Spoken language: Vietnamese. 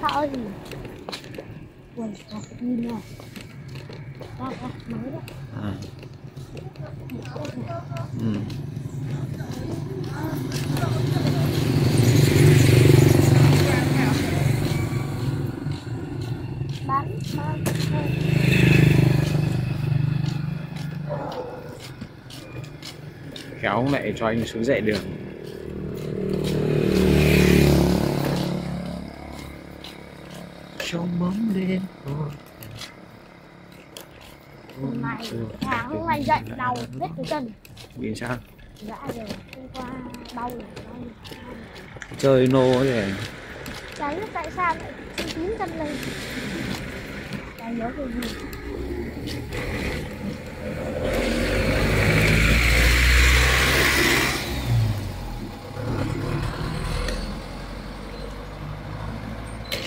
sợ gì. Ui, nhìn này. Đó, mới đó. À. Ừ. Bán. Khéo lại cho anh xuống dạy đường. Trong bóng đêm Này, tháng hôm nay dậy đau hết cái chân. vì sao? Dạ rồi, hôm qua đau rồi. Chơi nô ấy. Chả biết tại sao lại tím chân lên. Chả nhớ cái gì.